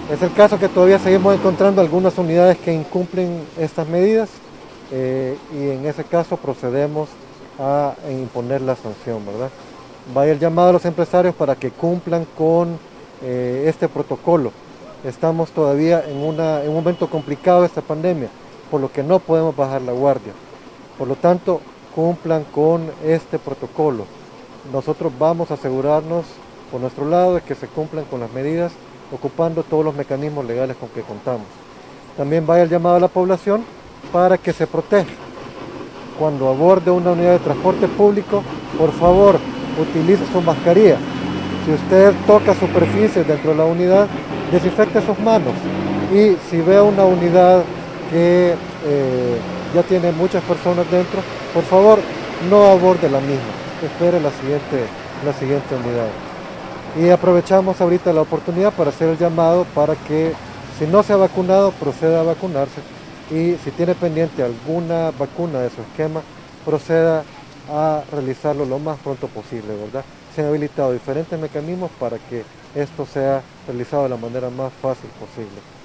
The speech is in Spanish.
Es el caso que todavía seguimos encontrando algunas unidades que incumplen estas medidas y en ese caso procedemos a imponer la sanción, ¿verdad? Vaya el llamado a los empresarios para que cumplan con este protocolo. Estamos todavía en un momento complicado de esta pandemia, por lo que no podemos bajar la guardia. Por lo tanto, cumplan con este protocolo. Nosotros vamos a asegurarnos por nuestro lado de que se cumplan con las medidas, ocupando todos los mecanismos legales con que contamos. También vaya el llamado a la población para que se proteja. Cuando aborde una unidad de transporte público, por favor, utilice su mascarilla. Si usted toca superficies dentro de la unidad, desinfecte sus manos. Y si ve una unidad que ya tiene muchas personas dentro, por favor, no aborde la misma. Espere la siguiente unidad. Y aprovechamos ahorita la oportunidad para hacer el llamado para que si no se ha vacunado, proceda a vacunarse. Y si tiene pendiente alguna vacuna de su esquema, proceda a realizarlo lo más pronto posible, ¿verdad? Se han habilitado diferentes mecanismos para que esto sea realizado de la manera más fácil posible.